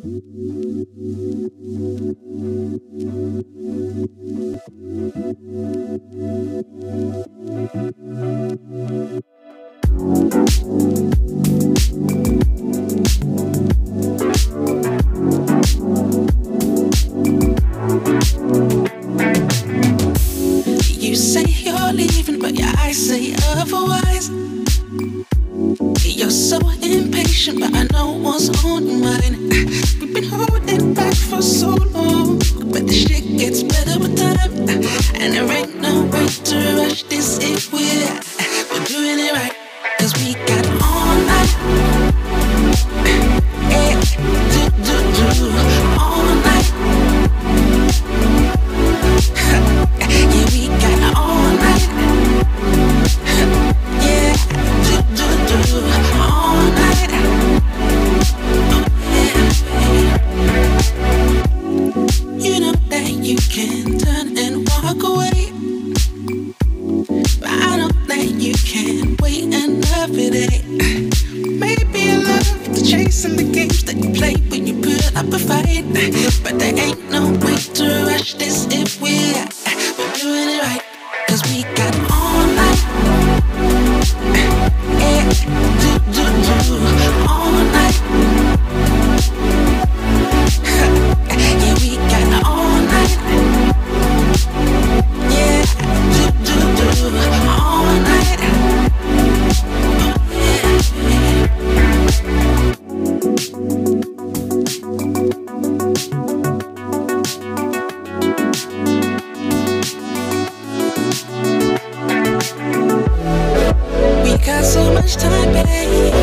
You say you're leaving, but your eyes say otherwise. You're so impatient, but I know what's on your mind. We've been holding back for so long, but the shit gets better with time. And there ain't no way to rush this if we're doing it right. 'Cause we got all night, all night. Yeah, we got all night. Yeah, all night. You know that you can turn and walk away, but I know that you can't wait another day. Maybe I love the chase and the games that you play when you put up a fight, but there ain't no way to rush this if we're doing it right. 'Cause we got all night. All night. Yeah, we got all night. Yeah, all night. We got so much time, babe.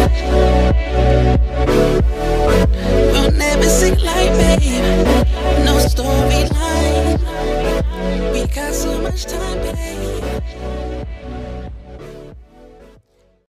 We'll never sing like, babe. No story.